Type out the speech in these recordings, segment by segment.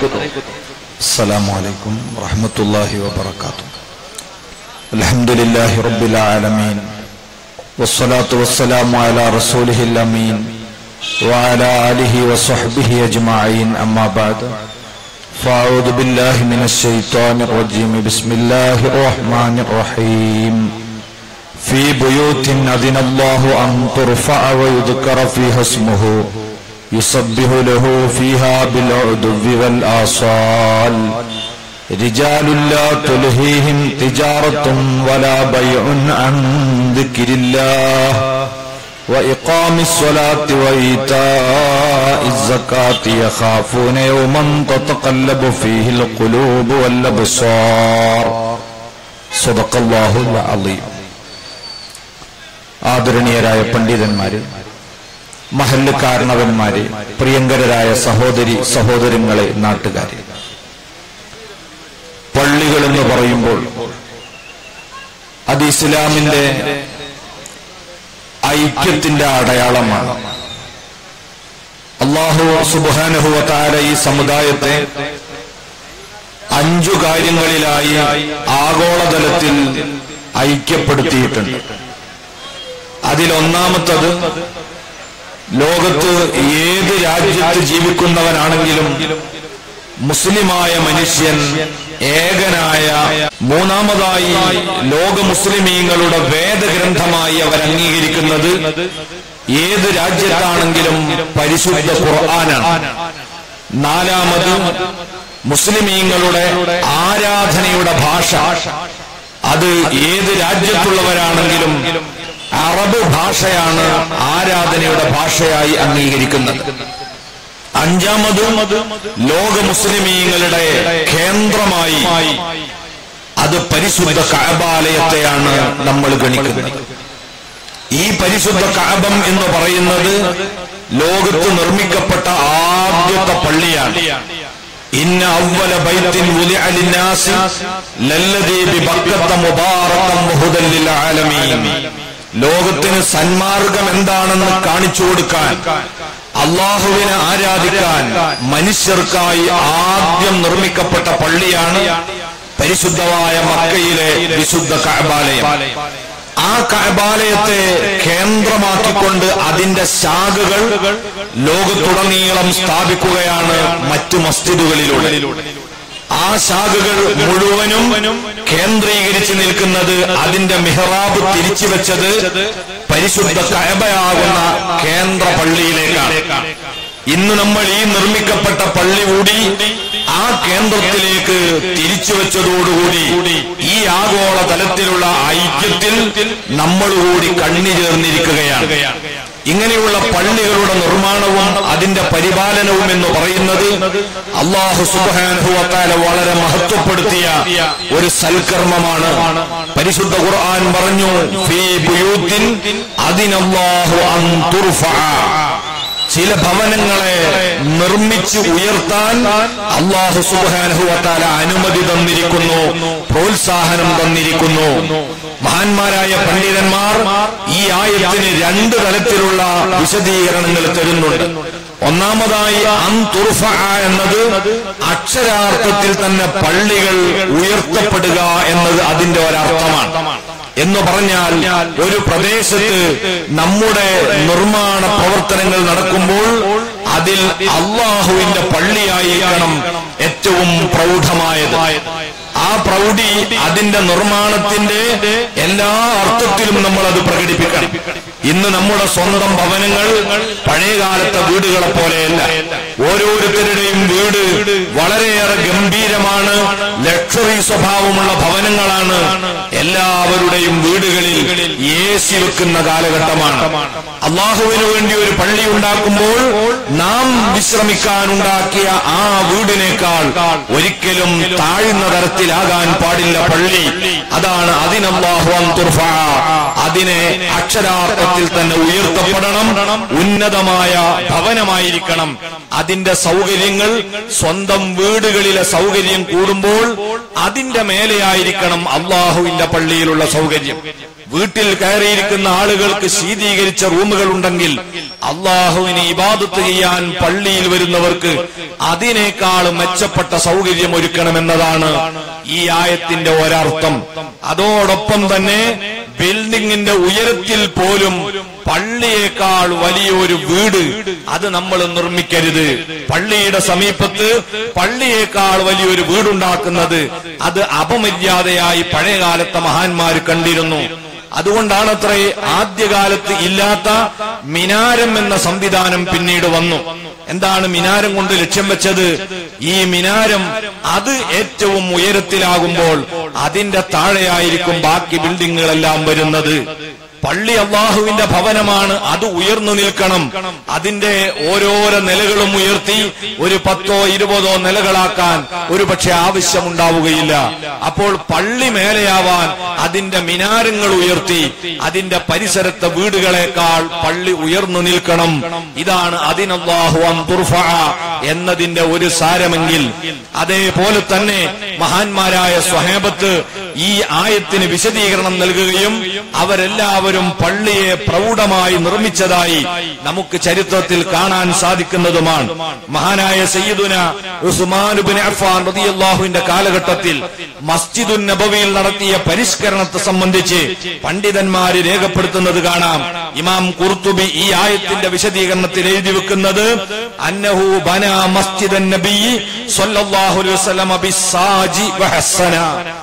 السلام عليكم ورحمة الله وبركاته. الحمد لله رب العالمين والصلاة والسلام على رسوله الأمين وعلى آله وصحبه أجمعين. أما بعد فأعوذ بالله من الشيطان الرجيم. بسم الله الرحمن الرحيم. في بيوت أذن الله أن ترفع ويذكر فيها اسمه يسبح له فيها بالعدو والآصال رجال لا تلهيهم تجارة ولا بيع عن ذكر الله وإقام الصلاة وإيتاء الزكاة يخافون يوما تتقلب فيه القلوب والأبصار. صدق الله العظيم. ആദരണീയരായ പണ്ഡിതന്മാരെ, മഹല്ല് കാരണവന്മാരെ, പ്രിയങ്കരായ സഹോദരി സഹോദരങ്ങളെ, നാട്ടുകാരെ, പള്ളികൾ എന്ന് പറയുമ്പോൾ അത് ഇസ്ലാമിന്റെ ഐക്യത്തിന്റെ അടയാളമാണ്. അല്ലാഹു സുബ്ഹാനഹു വ തആല ഈ സമുദായത്തെ 5 കാര്യങ്ങളിലായി ആഗോളതലത്തിൽ ഐക്യപ്പെടുത്തിയിട്ടുണ്ട്. അതിലൊന്നാമത്തത്, ലോകത്ത് ഏത് രാജ്യത്ത് ജീവിക്കുന്നവനാണെങ്കിലും മുസ്ലിമായ മനുഷ്യൻ ഏകനായ, മൂന്നാമതായി ലോക മുസ്ലിമീങ്ങളുടെ വേദഗ്രന്ഥമായി അവർ അംഗീകരിക്കുന്നത് ഏത് രാജ്യത്താണെങ്കിലും പരിശുദ്ധ ഖുർആനാണ്. നാലാമത്, മുസ്ലിമീങ്ങളുടെ ആരാധനയുടെ ഭാഷ അത് ഏത് രാജ്യത്തുള്ളവരാണെങ്കിലും അറബ് ഭാഷയാണ് ആരാധനയുടെ ഭാഷയായി അംഗീകരിക്കുന്നത്. അഞ്ചാമതും, ലോക മുസ്ലിമീങ്ങളുടെ കേന്ദ്രമായി അത് പരിശുദ്ധ കഅബാലയത്തെയാണ് നമ്മൾ ഗണിക്കുന്നത്. ഈ പരിശുദ്ധ കഅബം എന്ന് പറയുന്നത് ലോകത്ത് നിർമ്മിക്കപ്പെട്ട ആദ്യത്തെ പള്ളിയാണ്. ഇന്ന അവ്വല ബൈത്തിൻ വുദിഅ ലിന്നാസി ലല്ലദീ ബിബക്കത്ത മുബാറകൻ വഹുദൻ ലിൽ ആലമീൻ. ലോകത്തിന് സന്മാർഗം എന്താണെന്ന് കാണിച്ചു കൊടുക്കാൻ, അള്ളാഹുവിനെ ആരാധിക്കാൻ മനുഷ്യർക്കായി ആദ്യം നിർമ്മിക്കപ്പെട്ട പള്ളിയാണ് പരിശുദ്ധമായ മക്കയിലെ വിശുദ്ധ കഅബാലയം. ആ കഅബാലയത്തെ കേന്ദ്രമാക്കിക്കൊണ്ട് അതിന്റെ ശാഖകൾ ലോകത്തുടനീളം സ്ഥാപിക്കുകയാണ് മറ്റു മസ്ജിദുകളിലൂടെ. ആ ശാഖകൾ മുഴുവനും കേന്ദ്രീകരിച്ച് നിൽക്കുന്നത്, അതിന്റെ മിഹ്റാബ് തിരിച്ചു വെച്ചത് പരിശുദ്ധ കഅബയാകുന്ന കേന്ദ്ര പള്ളിയിലേക്കാണ്. ഇന്ന് നമ്മൾ ഈ നിർമ്മിക്കപ്പെട്ട പള്ളി കൂടി ആ കേന്ദ്രത്തിലേക്ക് തിരിച്ചു വെച്ചതോടുകൂടി ഈ ആഗോള തലത്തിലുള്ള ഐക്യത്തിൽ നമ്മൾ കൂടി കണ്ണിചേർന്നിരിക്കുകയാണ്. ഇങ്ങനെയുള്ള പള്ളികളുടെ നിർമ്മാണവും അതിന്റെ പരിപാലനവും എന്ന് പറയുന്നത് അല്ലാഹു സുബ്ഹാനഹു വ തആല വളരെ മഹത്വപ്പെടുത്തിയ ഒരു സൽക്കർമ്മമാണ്. പരിശുദ്ധ ഖുർആൻ പറഞ്ഞു, ഫീ ബുയൂത്തിൻ അദിനല്ലാഹു അൻ തുർഫഅ. ചില ഭവനങ്ങളെ നിർമ്മിച്ച് ഉയർത്താൻ അല്ലാഹു സുബ്ഹാനഹു വ തആല അനുമതി തന്നിരിക്കുന്നു, പ്രോത്സാഹനം തന്നിരിക്കുന്നു. മഹാന്മാരായ പണ്ഡിതന്മാർ ഈ ആയത്തിന് 2 തലത്തിലുള്ള വിശദീകരണങ്ങൾ തരുന്നുണ്ട്. ഒന്നാമതായി, അൻ തുർഫഅ എന്നത് അക്ഷരാർത്ഥത്തിൽ തന്നെ പള്ളികൾ ഉയർത്തപ്പെടുക എന്നത് അതിന്റെ ഒരർത്ഥമാണ്. എന്ന് പറഞ്ഞാൽ, ഒരു പ്രദേശത്ത് നമ്മുടെ നിർമ്മാണ പ്രവർത്തനങ്ങൾ നടക്കുമ്പോൾ അതിൽ അല്ലാഹുവിന്റെ പള്ളിയായിരിക്കണം ഏറ്റവും പ്രൗഢമായത്. ആ പ്രൗഢി അതിന്റെ നിർമ്മാണത്തിന്റെ എല്ലാ അർത്ഥത്തിലും നമ്മൾ അത് പ്രകടിപ്പിക്കണം. ഇന്ന് നമ്മുടെ സ്വന്തം ഭവനങ്ങൾ പഴയകാലത്തെ വീടുകളെ പോലെയല്ല. ഓരോരുത്തരുടെയും വീട് വളരെയേറെ ഗംഭീരമാണ്, ലക്ഷറി സ്വഭാവമുള്ള ഭവനങ്ങളാണ്. എല്ലാവരുടെയും വീടുകളിൽ AC വെക്കുന്ന കാലഘട്ടമാണ്. അള്ളാഹുവിനു വേണ്ടി ഒരു പള്ളി ഉണ്ടാക്കുമ്പോൾ നാം വിശ്രമിക്കാനുണ്ടാക്കിയ ആ വീടിനേക്കാൾ ഒരിക്കലും താഴ്ന്ന തരത്തിലാകാൻ പാടില്ല പള്ളി. അതാണ് അതിനല്ലാഹു അൻ തുർഫഅ. അതിനെ അക്ഷരാർത്ഥത്തിൽ തന്നെ ഉയർത്തപ്പെടണം, ഉന്നതമായ ഭവനമായിരിക്കണം. അതിന്റെ സൗകര്യങ്ങൾ സ്വന്തം വീടുകളിലെ സൗകര്യം കൂടുമ്പോൾ അതിന്റെ മേലെയായിരിക്കണം അള്ളാഹുവിന്റെ പള്ളിയിലുള്ള സൗകര്യം. വീട്ടിൽ കയറിയിരിക്കുന്ന ആളുകൾക്ക് ശീതീകരിച്ച റൂമുകൾ ഉണ്ടെങ്കിൽ അള്ളാഹുവിനെ ഇബാദത്ത് ചെയ്യാൻ പള്ളിയിൽ വരുന്നവർക്ക് അതിനേക്കാൾ മെച്ചപ്പെട്ട സൗകര്യം ഒരുക്കണമെന്നതാണ് ഈ ആയത്തിന്റെ ഒരർത്ഥം. അതോടൊപ്പം തന്നെ ബിൽഡിങ്ങിന്റെ ഉയരത്തിൽ പോലും പള്ളിയേക്കാൾ വലിയൊരു വീട് അത് നമ്മൾ നിർമ്മിക്കരുത്. പള്ളിയുടെ സമീപത്ത് പള്ളിയേക്കാൾ വലിയൊരു വീടുണ്ടാക്കുന്നത് അത് അപമര്യാദയായി പഴയകാലത്തെ മഹാന്മാർ കണ്ടിരുന്നു. അതുകൊണ്ടാണത്രേ ആദ്യകാലത്ത് ഇല്ലാത്ത മിനാരം എന്ന സംവിധാനം പിന്നീട് വന്നു. എന്താണ് മിനാരം കൊണ്ട് ലക്ഷ്യം വെച്ചത്? ഈ മിനാരം അത് ഏറ്റവും ഉയരത്തിലാകുമ്പോൾ അതിന്റെ താഴെയായിരിക്കും ബാക്കി ബിൽഡിങ്ങുകളെല്ലാം വരുന്നത്. പള്ളി അള്ളാഹുവിന്റെ ഭവനമാണ്, അത് ഉയർന്നു നിൽക്കണം. അതിന്റെ ഓരോരോ നിലകളും ഉയർത്തി ഒരു 10ഓ 20ഓ നിലകളാക്കാൻ ഒരു പക്ഷെ ആവശ്യമുണ്ടാവുകയില്ല. അപ്പോൾ പള്ളി മേലെയാവാൻ അതിന്റെ മിനാരങ്ങൾ ഉയർത്തി അതിന്റെ പരിസരത്തെ വീടുകളെക്കാൾ പള്ളി ഉയർന്നു നിൽക്കണം. ഇതാണ് അതിനല്ലാഹു അൻ തുർഫഅ എന്നതിന്റെ ഒരു സാരമെങ്കിൽ, അതേപോലെ തന്നെ മഹാന്മാരായ സ്വഹാബത്ത് ഈ ആയത്തിന് വിശദീകരണം നൽകുകയും അവരെല്ലാവരും പള്ളിയെ പ്രൗഢമായി നിർമ്മിച്ചതായി നമുക്ക് ചരിത്രത്തിൽ കാണാൻ സാധിക്കുന്നതുമാണ്. മഹാനായ സയ്യിദുന ഉസ്മാൻ ഇബ്നു അഫ്ഫാൻ റളിയല്ലാഹുവിന്റെ കാലഘട്ടത്തിൽ മസ്ജിദുൻ നബവിയിൽ നടത്തിയ പരിഷ്കരണത്തെ സംബന്ധിച്ച് പണ്ഡിതന്മാര് രേഖപ്പെടുത്തുന്നത് കാണാം. ഇമാം ഖുർത്തുബി ഈ ആയത്തിന്റെ വിശദീകരണത്തിൽ എഴുതി വെക്കുന്നത് അന്നഹു ബന മസ്ജിദൻ നബി സ്വല്ലല്ലാഹു അലൈഹി വസല്ലം ബിസ്സാജി വഹസ്സന.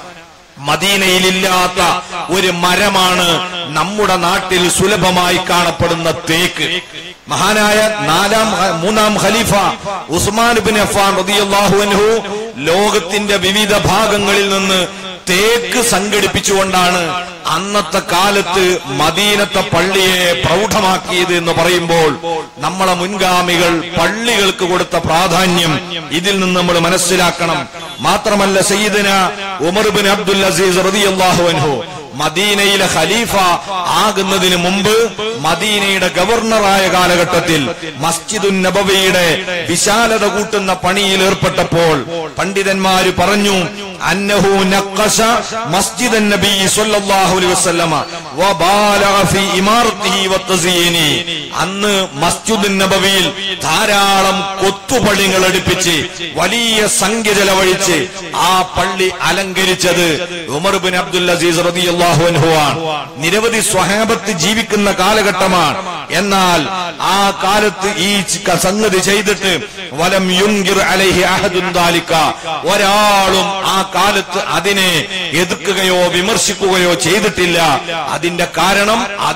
മദീനയിലില്ലാത്ത ഒരു മരമാണ് നമ്മുടെ നാട്ടിൽ സുലഭമായി കാണപ്പെടുന്ന തേക്ക്. മഹാനായ മൂന്നാം ഖലീഫ ഉസ്മാൻ ഇബ്നു അഫ്ഫാൻ റളിയല്ലാഹു അൻഹു ലോകത്തിന്റെ വിവിധ ഭാഗങ്ങളിൽ നിന്ന് തേക്ക് സംഘടിപ്പിച്ചുകൊണ്ടാണ് അന്നത്തെ കാലത്ത് മദീനത്തെ പള്ളിയെ പ്രൗഢമാക്കിയത് എന്ന് പറയുമ്പോൾ നമ്മളെ മുൻഗാമികൾ പള്ളികൾക്ക് കൊടുത്ത പ്രാധാന്യം ഇതിൽ നിന്ന് നമ്മൾ മനസ്സിലാക്കണം. മാത്രമല്ല സയ്യിദന ഉമർ ഇബ്നു അബ്ദുൽ അസീസ് റളിയല്ലാഹു അൻഹു മദീനയിലെ ഖലീഫ ആകുന്നതിന് മുമ്പ് മദീനയുടെ ഗവർണറായ കാലഘട്ടത്തിൽ മസ്ജിദുൻ നബവിയുടെ വിശാലത കൂട്ടുന്ന പണിയിൽ ഏർപ്പെട്ടപ്പോൾ പണ്ഡിതന്മാര് പറഞ്ഞു അന്നഹു നഖശ മസ്ജിദൻ നബി സ്വല്ലല്ലാഹു അലൈഹി വസല്ലമ വബാലഗ ഫീ ഇമാറത്തിഹി വതസീനി. അന്ന് മസ്ജിദുൻ നബവിയിൽ ധാരാളം കൊത്തുപണികൾ എടുപ്പിച്ച് വലിയ സംഖ്യ ചെലവഴിച്ച് ആ പള്ളി അലങ്കരിച്ചത് ഉമർ ഇബ്നു അബ്ദുൽ അസീസ് റളിയല്ലാഹു അൻഹു ആണ്. നിരവധി സ്വഹാബത്ത് ജീവിക്കുന്ന കാലഘട്ടമാണ്. എന്നാൽ ആ കാലത്ത് ഈ സംഗതി ചെയ്തിട്ട് വലം യുൻകിർ അലൈഹി അഹദുൻ ദാലിക, ഒരാളും ആ കാലത്ത് അതിനെ എതിർക്കുകയോ വിമർശിക്കുകയോ ചെയ്തിട്ടില്ല. അതിന്റെ കാരണം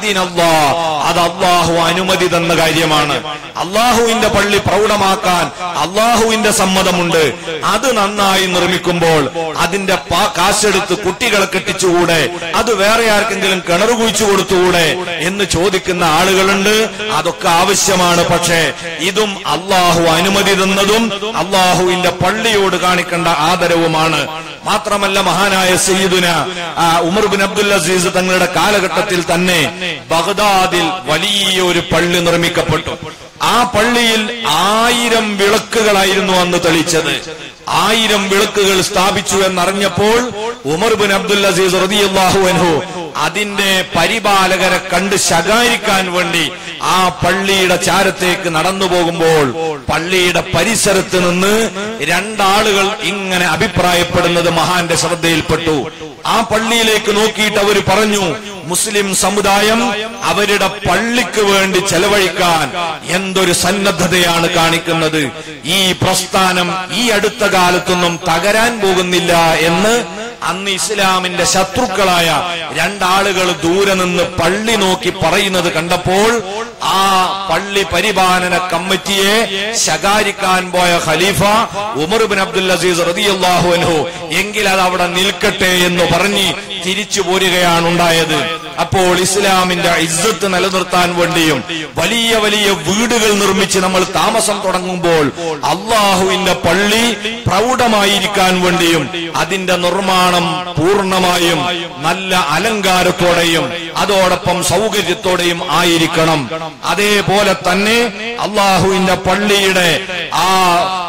അത് അള്ളാഹു അനുമതി തന്ന കാര്യമാണ്. അള്ളാഹുവിന്റെ പള്ളി പ്രൗഢമാക്കാൻ അള്ളാഹുവിന്റെ സമ്മതമുണ്ട്. അത് നന്നായി നിർമ്മിക്കുമ്പോൾ അതിന്റെ കാശെടുത്ത് കുട്ടികളെ കെട്ടിച്ചുകൂടെ, അത് വേറെ ആർക്കെങ്കിലും കിണർ കുഴിച്ചു കൊടുത്തുകൂടെ എന്ന് ചോദിക്കുന്ന ആളുകളുണ്ട്. അതൊക്കെ ആവശ്യമാണ്. പക്ഷേ ഇതും അള്ളാഹു അനുമതി തന്നതും അള്ളാഹുവിന്റെ പള്ളിയോട് കാണിക്കേണ്ട ആദരവുമാണ്. മാത്രമല്ല മഹാനായ സയ്യിദുന ഉമർ ഇബ്നു അബ്ദുൽ അസീസ് തങ്ങളുടെ കാലഘട്ടത്തിൽ തന്നെ ബഗ്ദാദിൽ വലിയൊരു പള്ളി നിർമ്മിക്കപ്പെട്ടു. ആ പള്ളിയിൽ 1000 വിളക്കുകളായിരുന്നു അന്ന് തെളിച്ചത്. 1000 വിളക്കുകൾ സ്ഥാപിച്ചു എന്നറിഞ്ഞപ്പോൾ ഉമർ ഇബ്നു അബ്ദുൽ അസീസ് റളിയല്ലാഹു അൻഹു അതിന്റെ പരിപാലകരെ കണ്ട് ശകാരിക്കാൻ വേണ്ടി ആ പള്ളിയുടെ ചാരത്തേക്ക് നടന്നു പോകുമ്പോൾ പള്ളിയുടെ പരിസരത്ത് നിന്ന് 2 ആളുകൾ ഇങ്ങനെ അഭിപ്രായപ്പെടുന്നത് മഹാന്റെ ശ്രദ്ധയിൽപ്പെട്ടു. ആ പള്ളിയിലേക്ക് നോക്കിയിട്ട് അവർ പറഞ്ഞു, മുസ്ലിം സമുദായം അവരുടെ പള്ളിക്ക് വേണ്ടി ചെലവഴിക്കാൻ എന്തൊരു സന്നദ്ധതയാണ് കാണിക്കുന്നത്. ഈ പ്രസ്ഥാനം ഈ അടുത്ത കാലത്തൊന്നും തകരാൻ പോകുന്നില്ല എന്ന് അന്ന് ഇസ്ലാമിന്റെ ശത്രുക്കളായ 2 ആളുകൾ ദൂരെ നിന്ന് പള്ളി നോക്കി പറയുന്നത് കണ്ടപ്പോൾ ആ പള്ളി പരിപാലന കമ്മിറ്റിയെ ശകാരിക്കാൻ പോയ ഖലീഫ ഉമർ ഇബ്നു അബ്ദുൽ അസീസ് റളിയല്ലാഹു അൻഹു എങ്കിൽ അത് അവിടെ നിൽക്കട്ടെ എന്ന് പറഞ്ഞ് തിരിച്ചു പോരുകയാണ് ഉണ്ടായത്. അപ്പോൾ ഇസ്ലാമിന്റെ ഇസ്സത്ത് നിലനിർത്താൻ വേണ്ടിയും വലിയ വലിയ വീടുകൾ നിർമ്മിച്ച് നമ്മൾ താമസം തുടങ്ങുമ്പോൾ അള്ളാഹുവിന്റെ പള്ളി പ്രൗഢമായിരിക്കാൻ വേണ്ടിയും അതിന്റെ നിർമ്മാണം പൂർണ്ണമായും നല്ല അലങ്കാരത്തോടെയും അതോടൊപ്പം സൗകര്യത്തോടെയും ആയിരിക്കണം. അതേപോലെ തന്നെ അള്ളാഹുവിന്റെ പള്ളിയുടെ ആ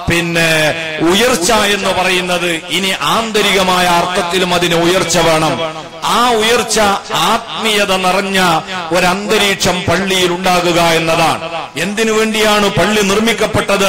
പിന്നെ ഉയർച്ച എന്ന് പറയുന്നത് ഇനി ആന്തരികമായ അർത്ഥത്തിലും അതിന് ഉയർച്ച വേണം. ആ ഉയർച്ച ആത്മീയത നിറഞ്ഞ ഒരന്തരീക്ഷം പള്ളിയിൽ ഉണ്ടാകുക എന്നതാണ്. എന്തിനു വേണ്ടിയാണ് പള്ളി നിർമ്മിക്കപ്പെട്ടത്?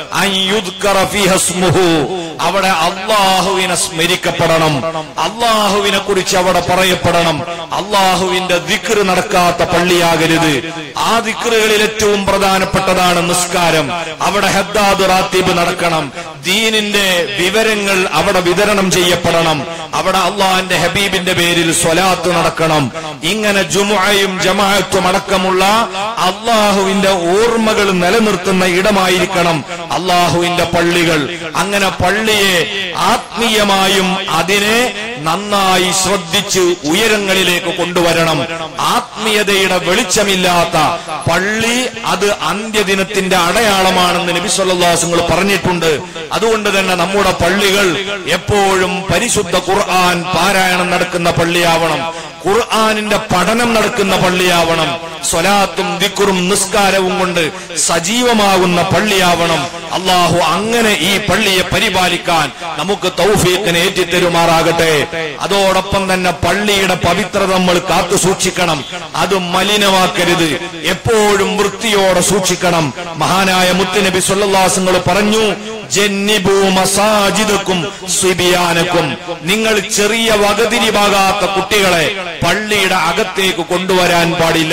അവിടെ അള്ളാഹുവിനെ സ്മരിക്കപ്പെടണം, അള്ളാഹുവിനെ കുറിച്ച് അവിടെ പറയപ്പെടണം. അള്ളാഹുവിന്റെ ദിക്ർ നടക്കാത്ത പള്ളിയാകരുത്. ആ ദിക്റുകളിൽ ഏറ്റവും പ്രധാനപ്പെട്ടതാണ് നിസ്കാരം. അവിടെ ഹദ്ദാദ് റാത്തീബ് നടക്കണം. ദീനിന്റെ വിവരങ്ങൾ അവിടെ വിതരണം ചെയ്യപ്പെടണം. അവിടെ അള്ളാഹിന്റെ ഹബീബിന്റെ പേരിൽ സ്വലാത്ത് നടക്കണം. ഇങ്ങനെ ജുമുഅയും ജമാഅത്തും അടക്കമുള്ള അള്ളാഹുവിന്റെ ഓർമ്മകൾ നിലനിർത്തുന്ന ഇടമായിരിക്കണം അള്ളാഹുവിന്റെ പള്ളികൾ. അങ്ങനെ പള്ളിയെ ആത്മീയമായും അതിനെ നന്നായി ശ്രദ്ധിച്ച് ഉയരങ്ങളിലേക്ക് കൊണ്ടുവരണം. ആത്മീയതയുടെ വെളിച്ചമില്ലാത്ത പള്ളി അത് അന്ത്യദിനത്തിന്റെ അടയാളമാണെന്ന് നബി സല്ലല്ലാഹു അലൈഹി വസല്ലം പറഞ്ഞിട്ടുണ്ട്. അതുകൊണ്ട് തന്നെ നമ്മുടെ പള്ളികൾ എപ്പോഴും പരിശുദ്ധ ഖുർആൻ പാരായണം നടക്കുന്ന പള്ളിയാവണം, ഖുർആനിന്റെ പഠനം നടക്കുന്ന പള്ളിയാവണം, സ്വലാത്തും ദിക്റും നിസ്കാരവും കൊണ്ട് സജീവമാകുന്ന പള്ളിയാവണം. അള്ളാഹു അങ്ങനെ ഈ പള്ളിയെ പരിപാലിക്കാൻ നമുക്ക് തൗഫീഖിനെ ഏറ്റിത്തരുമാറാകട്ടെ. അതോടൊപ്പം തന്നെ പള്ളിയുടെ പവിത്രത നമ്മൾ കാത്തു സൂക്ഷിക്കണം. അത് മലിനമാക്കരുത്, എപ്പോഴും വൃത്തിയോടെ സൂക്ഷിക്കണം. മഹാനായ മുത്തുനബി സല്ലല്ലാഹു അലൈഹി വസല്ലം പറഞ്ഞു, ജന്നിബു മസാജിദക്കും സിബിയാനക്കും, നിങ്ങൾ ചെറിയ വകതിരിവാകാത്ത കുട്ടികളെ പള്ളിയുടെ അകത്തേക്ക് കൊണ്ടുവരാൻ പാടില്ല.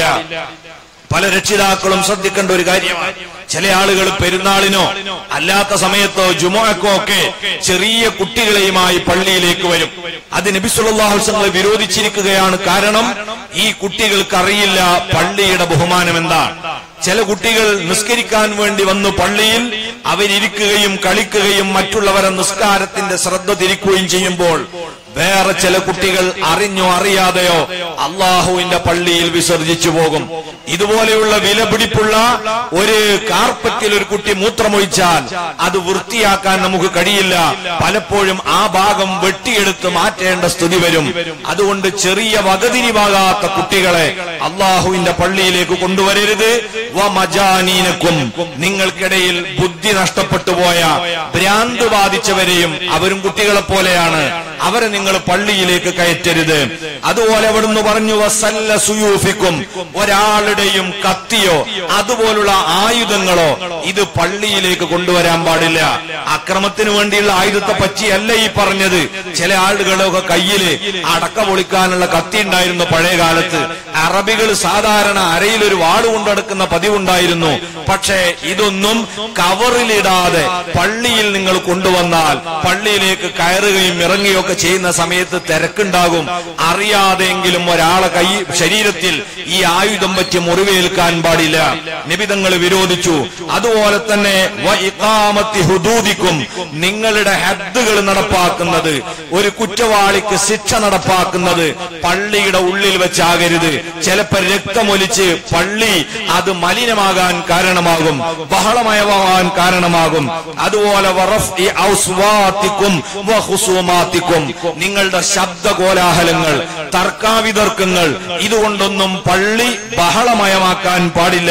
പല രക്ഷിതാക്കളും ശ്രദ്ധിക്കേണ്ട ഒരു കാര്യമാണ്. ചില ആളുകൾ പെരുന്നാളിനോ അല്ലാത്ത സമയത്തോ ജുമുഅക്കോ ഒക്കെ ചെറിയ കുട്ടികളെയുമായി പള്ളിയിലേക്ക് വരും. അത് നബി സല്ലല്ലാഹു അലൈഹി വസല്ലം വിരോധിച്ചിരിക്കുകയാണ്. കാരണം ഈ കുട്ടികൾക്ക് അറിയില്ല പള്ളിയുടെ ബഹുമാനം എന്താണ്. ചില കുട്ടികൾ നിസ്കരിക്കാൻ വേണ്ടി വന്നു പള്ളിയിൽ അവരിയ്ക്കുകയും കളിക്കുകയും മറ്റുള്ളവരെ നിസ്കാരത്തിന്റെ ശ്രദ്ധ തിരിക്കുകയും ചെയ്യുമ്പോൾ വേറെ ചില കുട്ടികൾ അറിഞ്ഞോ അറിയാതെയോ അള്ളാഹുവിന്റെ പള്ളിയിൽ വിസർജിച്ചു പോകും. ഇതുപോലെയുള്ള വിലപിടിപ്പുള്ള ഒരു കാർപ്പറ്റിൽ ഒരു കുട്ടി മൂത്രമൊഴിച്ചാൽ അത് വൃത്തിയാക്കാൻ നമുക്ക് കഴിയില്ല. പലപ്പോഴും ആ ഭാഗം വെട്ടിയെടുത്ത് മാറ്റേണ്ട സ്ഥിതി വരും. അതുകൊണ്ട് ചെറിയ വകതിരിവാകാത്ത കുട്ടികളെ അള്ളാഹുവിന്റെ പള്ളിയിലേക്ക് കൊണ്ടുവരരുത്. വമജാനീനക്കും, നിങ്ങൾക്കിടയിൽ ബുദ്ധി നഷ്ടപ്പെട്ടു പോയ ഭ്രാന്ത് ബാധിച്ചവരെയും, അവരും കുട്ടികളെ പോലെയാണ്, അവരെ നിങ്ങൾ പള്ളിയിലേക്ക് കയറ്റരുത്. അതുപോലെ അവിടുന്ന് പറഞ്ഞു, വസല്ല സുയൂഫിക്കും, ഒരാളുടെയും കത്തിയോ അതുപോലുള്ള ആയുധങ്ങളോ ഇത് പള്ളിയിലേക്ക് കൊണ്ടുവരാൻ പാടില്ല. അക്രമത്തിന് വേണ്ടിയുള്ള ആയുധത്തെ പറ്റിയല്ല ഈ പറഞ്ഞത്. ചില ആളുകളൊക്കെ കയ്യില് അടക്ക പൊളിക്കാനുള്ള കത്തി ഉണ്ടായിരുന്നു പഴയ കാലത്ത്. അറബികൾ സാധാരണ അരയിലൊരു വാട് കൊണ്ടെടുക്കുന്ന പതിവുണ്ടായിരുന്നു. പക്ഷേ ഇതൊന്നും കവറിലിടാതെ പള്ളിയിൽ നിങ്ങൾ കൊണ്ടുവന്നാൽ പള്ളിയിലേക്ക് കയറുകയും ഇറങ്ങുകയൊക്കെ ചെയ്യുന്ന സമയത്ത് തിരക്കുണ്ടാകും. അറിയാതെങ്കിലും ഒരാളെ ശരീരത്തിൽ ഈ ആയുധം പറ്റി മുറിവേൽക്കാൻ പാടില്ല. നിബിതങ്ങൾ വിരോധിച്ചു. അതുപോലെ തന്നെ വഇഖാമത്തി ഹുദൂദിക്കും, നിങ്ങളുടെ ഹദ്ദുകൾ നടപ്പാക്കുന്നത്, ഒരു കുറ്റവാളിക്ക് ശിക്ഷ നടപ്പാക്കുന്നത് പള്ളിയുടെ ഉള്ളിൽ വെച്ചാകരുത്. ചിലപ്പോൾ രക്തമൊലിച്ച് പള്ളി അത് മലിനമാകാൻ കാരണമാകും, ബഹളമയമാകാൻ കാരണമാകും. അതുപോലെ വറഫ്ഇ ഔസ്വാതിക്കും വഖുസുമാതിക്കും, നിങ്ങളുടെ ശബ്ദ കോലാഹലങ്ങൾ, തർക്കാവിതർക്കങ്ങൾ, ഇതുകൊണ്ടൊന്നും പള്ളി ബഹളമയമാക്കാൻ പാടില്ല.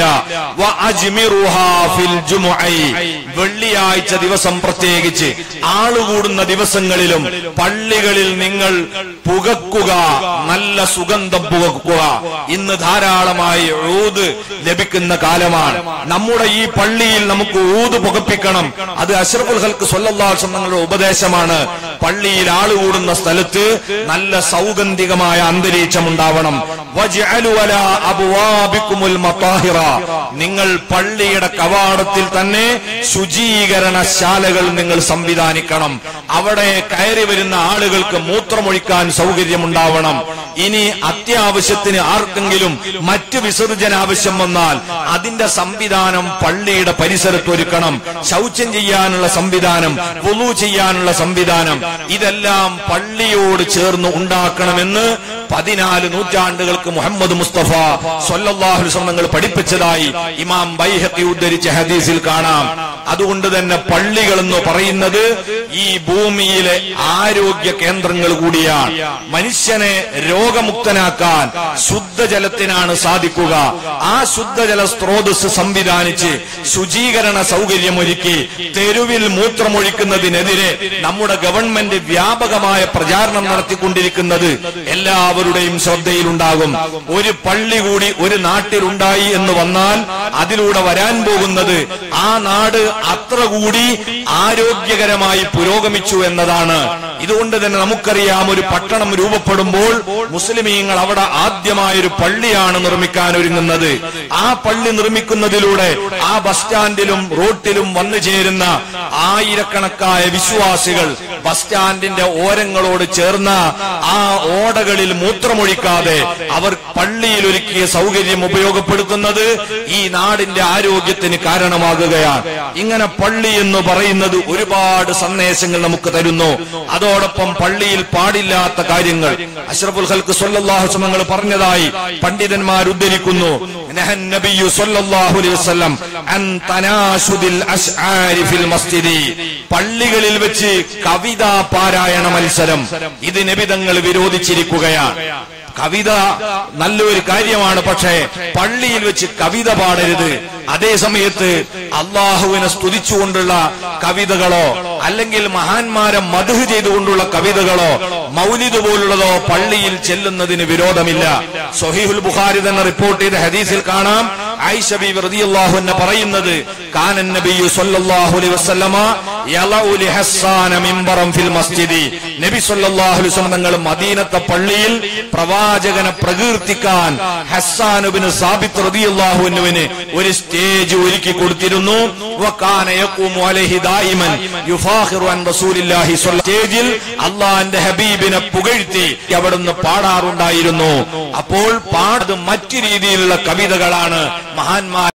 വഅജ്മിറുഹാ ഫിൽ ജുമുഅ, വെള്ളിയാഴ്ച ദിവസം പ്രത്യേകിച്ച് ആളുകൂടുന്ന ദിവസങ്ങളിലും പള്ളികളിൽ നിങ്ങൾ പുകക്കുക, നല്ല സുഗന്ധം പുകക്കുക. ഇന്ന് ധാരാളമായി ഊദ് ലഭിക്കുന്ന കാലമാണ്. നമ്മുടെ ഈ പള്ളിയിൽ നമുക്ക് ഊദ് പുകപ്പിക്കണം. അത് അഷ്റഫുൽ ഖൽഖ് സ്വല്ലല്ലാഹു അലൈഹി വസല്ലമയുടെ ഉപദേശമാണ്. പള്ളിയിൽ ആളുകൂടുന്ന സ്ഥലത്ത് നല്ല സൗഗന്ധികമായ അന്തരീക്ഷം ഉണ്ടാവണം. വജ്അലു അലാ അബ്വാബികുമുൽ മതാഹിറ, നിങ്ങൾ പള്ളിയുടെ കവാടത്തിൽ തന്നെ ശുചീകരണശാലകൾ നിങ്ങൾ സംവിധാനിക്കണം. അവിടെ കയറി വരുന്ന ആളുകൾക്ക് മൂത്രമൊഴിക്കാൻ സൗകര്യമുണ്ടാവണം. ഇനി അത്യാവശ്യത്തിന് ആർക്കെങ്കിലും മറ്റ് വിസർജന ആവശ്യം വന്നാൽ അതിന്റെ സംവിധാനം പള്ളിയുടെ പരിസരത്ത് ഒരുക്കണം. ശൗചം ചെയ്യാനുള്ള സംവിധാനം, വുളു ചെയ്യാനുള്ള സംവിധാനം, ഇതെല്ലാം പള്ളിയോട് ചേർന്ന് ഉണ്ടാക്കണമെന്ന് 14 നൂറ്റാണ്ടുകൾക്ക് മുഹമ്മദ് മുസ്തഫ സ്വല്ലല്ലാഹു അലൈഹി വസല്ലം പഠിപ്പിച്ചതായി ഇമാം ബൈഹഖി ഉദ്ധരിച്ച ഹദീസിൽ കാണാം. അതുകൊണ്ട് തന്നെ പള്ളികൾ എന്ന് പറയുന്നത് ഈ ഭൂമിയിലെ ആരോഗ്യ കേന്ദ്രങ്ങൾ കൂടിയാണ്. മനുഷ്യനെ രോഗമുക്തനാക്കാൻ ശുദ്ധജലത്തിനാണ് സാധിക്കുക. ആ ശുദ്ധജല സ്രോതസ് സംവിധാനിച്ച് ശുചീകരണ സൗകര്യമൊരുക്കി തെരുവിൽ മൂത്രമൊഴിക്കുന്നതിനെതിരെ നമ്മുടെ ഗവൺമെന്റ് വ്യാപകമായ പ്രചാരണം നടത്തിക്കൊണ്ടിരിക്കുന്നത് എല്ലാവരുടെയും ശ്രദ്ധയിലുണ്ടാകും. ഒരു പള്ളി കൂടി ഒരു നാട്ടിലുണ്ടായി എന്ന് വന്നാൽ അതിലൂടെ വരാൻ പോകുന്നത് ആ നാട് അത്ര കൂടി ആരോഗ്യകരമായി പുരോഗമിച്ചു എന്നതാണ്. ഇതുകൊണ്ട് തന്നെ നമുക്കറിയാം, ഒരു പട്ടണം രൂപപ്പെടുമ്പോൾ മുസ്ലിമീങ്ങൾ അവിടെ ആദ്യമായൊരു പള്ളിയാണ് നിർമ്മിക്കാൻ ഒരുങ്ങുന്നത്. ആ പള്ളി നിർമ്മിക്കുന്നതിലൂടെ ആ ബസ് സ്റ്റാൻഡിലും റോട്ടിലും വന്നു ചേരുന്ന ആയിരക്കണക്കായ വിശ്വാസികൾ ബസ് സ്റ്റാൻഡിന്റെ ഓരങ്ങളോട് ചേർന്ന ആ ഓടകളിൽ മൂത്രമൊഴിക്കാതെ അവർ പള്ളിയിൽ ഒരുക്കിയ സൗകര്യം ഉപയോഗപ്പെടുത്തുന്നത് ഈ നാടിന്റെ ആരോഗ്യത്തിന് കാരണമാകുകയാണ്. ഇങ്ങനെ പള്ളി എന്ന് പറയുന്നത് ഒരുപാട് സന്ദേശങ്ങൾ നമുക്ക് തരുന്നു. അതോടൊപ്പം പള്ളിയിൽ പാടില്ലാത്ത കാര്യങ്ങൾ അഷ്റഫുൽ ഖൽഖ് സ്വല്ലല്ലാഹു അലൈഹി വസല്ലം പറഞ്ഞതായി പണ്ഡിതന്മാർ ഉദ്ധരിക്കുന്നു. നഹൻ നബിയു സ്വല്ലല്ലാഹു അലൈഹി വസല്ലം അൻ തനാശുദിൽ അശ്ആരി ഫിൽ മസ്ജിദി, പള്ളികളിൽ വെച്ച് കവിതാ പാരായണ മത്സരം ഇത് നബി തങ്ങൾ വിരോധിച്ചിരിക്കുകയാണ്. കവിത നല്ലൊരു കാര്യമാണ്, പക്ഷേ പള്ളിയിൽ വെച്ച് കവിത പാടരുത്. അതേ സമയത്ത് അള്ളാഹുവിനെ സ്തുതിച്ചുകൊണ്ടുള്ള കവിതകളോ അല്ലെങ്കിൽ മഹാന്മാരെ മദ്ഹ് ചെയ്തുകൊണ്ടുള്ള കവിതകളോ മൗലിദ് പോലുള്ളതോ പള്ളിയിൽ ചെല്ലുന്നതിന് വിരോധമില്ല. സ്വഹീഹുൽ ബുഖാരി തന്നെ റിപ്പോർട്ട് ചെയ്ത ഹദീസിൽ കാണാം, ആയിഷ ബീവി റളിയല്ലാഹു അൻഹ പറയുന്നത്, കാനൻ നബിയു സ്വല്ലല്ലാഹു അലൈഹി വസല്ലമ യലഉ ലിഹസ്സാന മിംബറൻ ഫിൽ മസ്ജിദി, നബി സ്വല്ലല്ലാഹു അലൈഹി വസല്ലം തങ്ങൾ മദീനത്തെ പള്ളിയിൽ പ്രവാചകനെ പ്രകീർത്തിക്കാൻ ഹസ്സാൻ ഇബ്നു സാബിത്ത് റളിയല്ലാഹു അൻഹുവിന് ഒരു സ്റ്റേജ് ഒരുക്കി കൊടുത്തിരുന്നു. വകാന യഖൂമു അലൈഹി ദായിമൻ യുഫാഖിറു അൻ റസൂലില്ലാഹി സ്വല്ലല്ലാഹു അലൈഹി വസല്ലം, അല്ലാഹുവിന്റെ ഹബീബിനെ പുകഴ്ത്തി അവിടുന്ന് പാടാറുണ്ടായിരുന്നു. അപ്പോൾ പാടുന്നത് മറ്റു രീതിയിലുള്ള കവിതകളാണ്. മഹാന്മാർ